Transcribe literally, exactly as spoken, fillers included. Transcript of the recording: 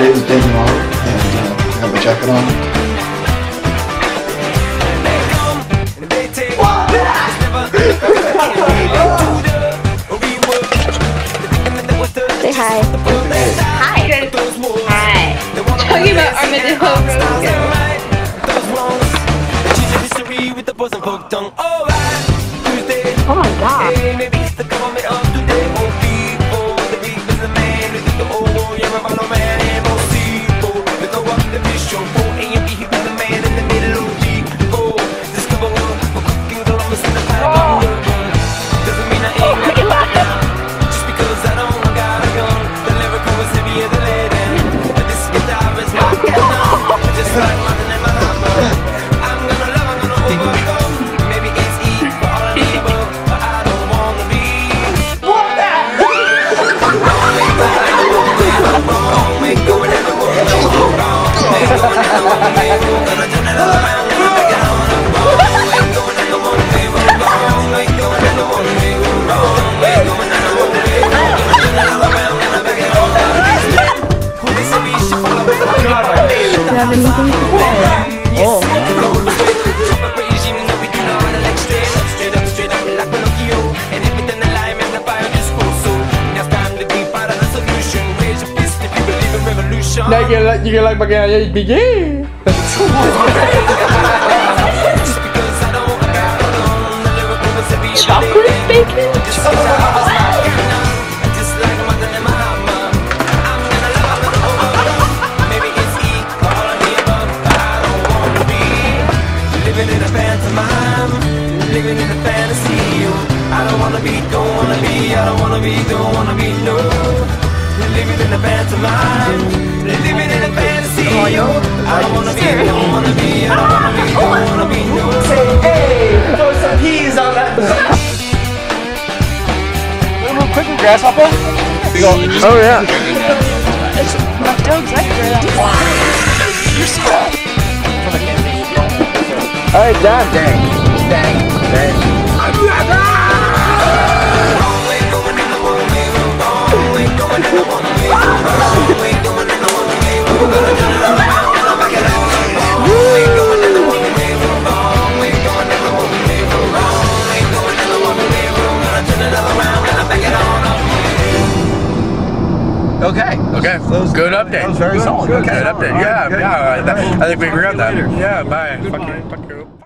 is dead low, and uh, I have my jacket on. Say hi. Hi. Hi. Talking about Armadillo Oh my god. Oh. Này kìa lại, kìa lại bà kìa vậy bị gì? Chocolate bacon? Living in a fantasy, I don't wanna be, don't wanna be, I don't wanna be, don't wanna be, no. Living in a pantomime, living in a fantasy, I don't wanna be, don't wanna be, I don't wanna be, don't wanna be, no. Say hey, throw some peas on that. A little quicker, grasshopper. We go. Oh yeah. My dog's like All right, done. Dang. Dang, dang. Okay. Okay. Good update. That was very solid. Good update. Yeah. Yeah. I think we agree on that. Yeah. Bye. Fuck you. Fuck you.